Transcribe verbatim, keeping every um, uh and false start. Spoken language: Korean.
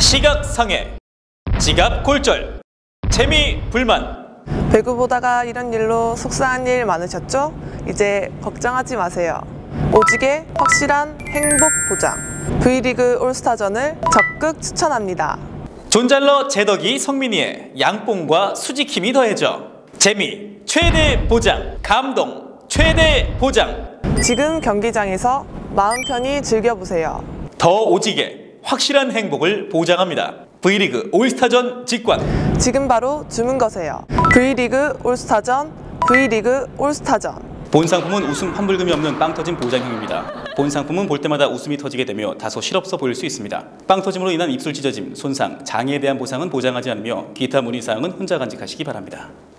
시각상해, 지갑골절, 재미 불만. 배구 보다가 이런 일로 속상한 일 많으셨죠? 이제 걱정하지 마세요. 오직의 확실한 행복 보장. V리그 올스타전을 적극 추천합니다. 존잘러 제덕이 성민이의 양뽕과 수지킴이 더해져 재미 최대 보장, 감동 최대 보장. 지금 경기장에서 마음 편히 즐겨보세요. 더 오직의 확실한 행복을 보장합니다. V리그 올스타전 직관. 지금 바로 주문 거세요. V리그 올스타전, V리그 올스타전. 본 상품은 웃음 환불금이 없는 빵 터짐 보장형입니다. 본 상품은 볼 때마다 웃음이 터지게 되며 다소 실없어 보일 수 있습니다. 빵 터짐으로 인한 입술 찢어짐, 손상, 장애에 대한 보상은 보장하지 않으며 기타 문의 사항은 혼자 간직하시기 바랍니다.